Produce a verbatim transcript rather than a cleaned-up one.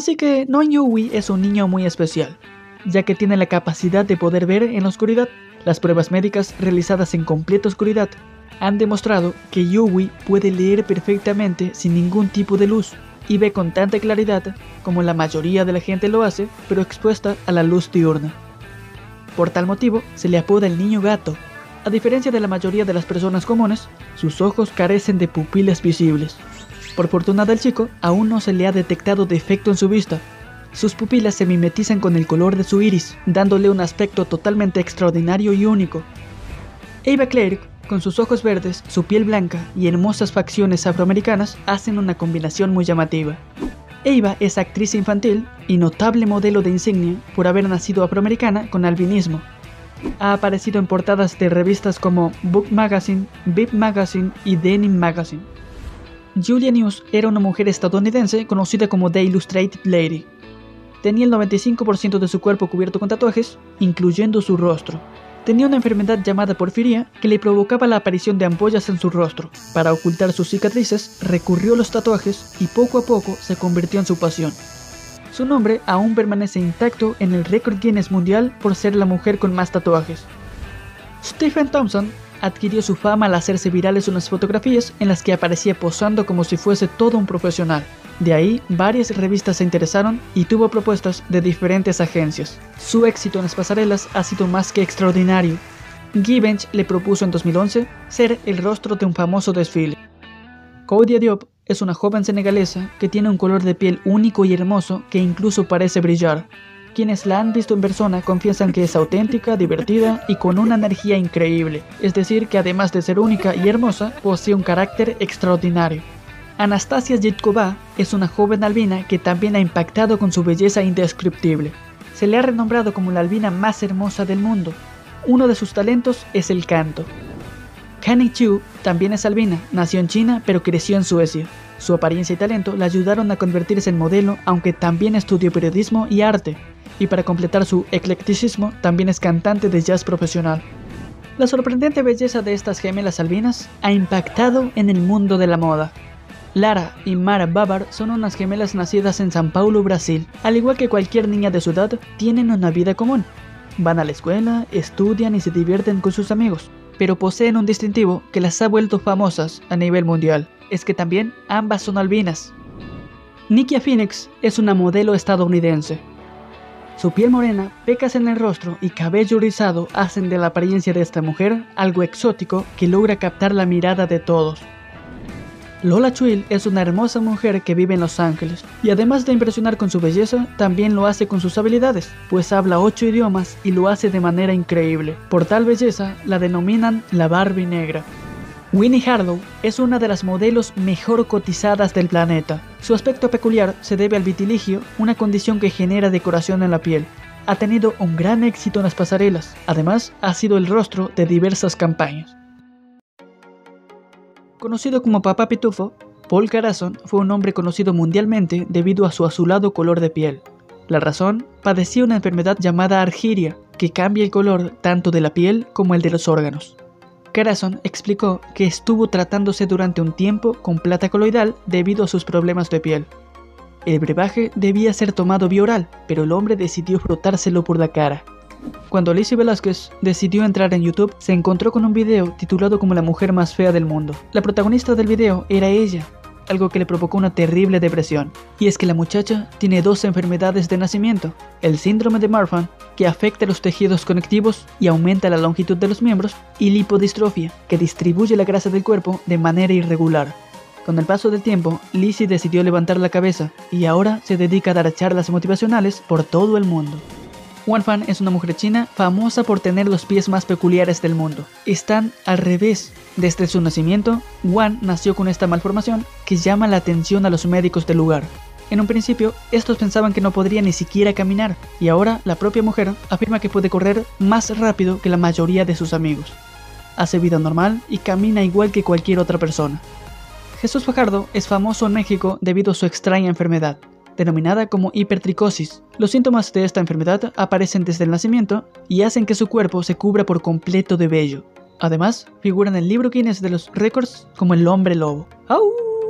Así que No Yui es un niño muy especial, ya que tiene la capacidad de poder ver en la oscuridad. Las pruebas médicas realizadas en completa oscuridad han demostrado que Yui puede leer perfectamente sin ningún tipo de luz y ve con tanta claridad como la mayoría de la gente lo hace, pero expuesta a la luz diurna. Por tal motivo se le apoda el niño gato. A diferencia de la mayoría de las personas comunes, sus ojos carecen de pupilas visibles. Por fortuna del chico, aún no se le ha detectado defecto en su vista. Sus pupilas se mimetizan con el color de su iris, dándole un aspecto totalmente extraordinario y único. Ava Clarke, con sus ojos verdes, su piel blanca y hermosas facciones afroamericanas, hacen una combinación muy llamativa. Ava es actriz infantil y notable modelo de insignia por haber nacido afroamericana con albinismo. Ha aparecido en portadas de revistas como Book Magazine, Vibe Magazine y Denim Magazine. Julia News era una mujer estadounidense conocida como The Illustrated Lady. Tenía el noventa y cinco por ciento de su cuerpo cubierto con tatuajes, incluyendo su rostro. Tenía una enfermedad llamada porfiria que le provocaba la aparición de ampollas en su rostro. Para ocultar sus cicatrices, recurrió a los tatuajes y poco a poco se convirtió en su pasión. Su nombre aún permanece intacto en el récord Guinness mundial por ser la mujer con más tatuajes. Stephen Thompson adquirió su fama al hacerse virales unas fotografías en las que aparecía posando como si fuese todo un profesional. De ahí, varias revistas se interesaron y tuvo propuestas de diferentes agencias. Su éxito en las pasarelas ha sido más que extraordinario. Givenchy le propuso en dos mil once ser el rostro de un famoso desfile. Koudia Diop es una joven senegalesa que tiene un color de piel único y hermoso que incluso parece brillar. Quienes la han visto en persona confiesan que es auténtica, divertida y con una energía increíble. Es decir, que además de ser única y hermosa, posee un carácter extraordinario. Anastasia Jitkova es una joven albina que también ha impactado con su belleza indescriptible. Se le ha renombrado como la albina más hermosa del mundo. Uno de sus talentos es el canto. Canny Chu también es albina, nació en China pero creció en Suecia. Su apariencia y talento la ayudaron a convertirse en modelo, aunque también estudió periodismo y arte. Y para completar su eclecticismo, también es cantante de jazz profesional. La sorprendente belleza de estas gemelas albinas ha impactado en el mundo de la moda. Lara y Mara Babar son unas gemelas nacidas en São Paulo, Brasil. Al igual que cualquier niña de su edad, tienen una vida común. Van a la escuela, estudian y se divierten con sus amigos, pero poseen un distintivo que las ha vuelto famosas a nivel mundial. Es que también ambas son albinas. Nikia Phoenix es una modelo estadounidense. Su piel morena, pecas en el rostro y cabello rizado hacen de la apariencia de esta mujer algo exótico que logra captar la mirada de todos. Lola Chuil es una hermosa mujer que vive en Los Ángeles y además de impresionar con su belleza, también lo hace con sus habilidades, pues habla ocho idiomas y lo hace de manera increíble. Por tal belleza la denominan la Barbie negra. Winnie Harlow es una de las modelos mejor cotizadas del planeta. Su aspecto peculiar se debe al vitiligio, una condición que genera decoración en la piel. Ha tenido un gran éxito en las pasarelas, además ha sido el rostro de diversas campañas. Conocido como Papá Pitufo, Paul Carason fue un hombre conocido mundialmente debido a su azulado color de piel. La razón, padecía una enfermedad llamada argiria, que cambia el color tanto de la piel como el de los órganos. Carason explicó que estuvo tratándose durante un tiempo con plata coloidal debido a sus problemas de piel. El brebaje debía ser tomado vía oral, pero el hombre decidió frotárselo por la cara. Cuando Lizzie Velázquez decidió entrar en YouTube, se encontró con un video titulado como la mujer más fea del mundo. La protagonista del video era ella, algo que le provocó una terrible depresión. Y es que la muchacha tiene dos enfermedades de nacimiento: el síndrome de Marfan, que afecta los tejidos conectivos y aumenta la longitud de los miembros, y lipodistrofia, que distribuye la grasa del cuerpo de manera irregular. Con el paso del tiempo, Lizzie decidió levantar la cabeza y ahora se dedica a dar charlas motivacionales por todo el mundo. Wang Fan es una mujer china famosa por tener los pies más peculiares del mundo. Están al revés. Desde su nacimiento, Wang nació con esta malformación que llama la atención a los médicos del lugar. En un principio, estos pensaban que no podría ni siquiera caminar, y ahora la propia mujer afirma que puede correr más rápido que la mayoría de sus amigos. Hace vida normal y camina igual que cualquier otra persona. Jesús Fajardo es famoso en México debido a su extraña enfermedad, denominada como hipertricosis. Los síntomas de esta enfermedad aparecen desde el nacimiento y hacen que su cuerpo se cubra por completo de vello. Además, figura en el libro Guinness de los récords como el hombre lobo. ¡Au!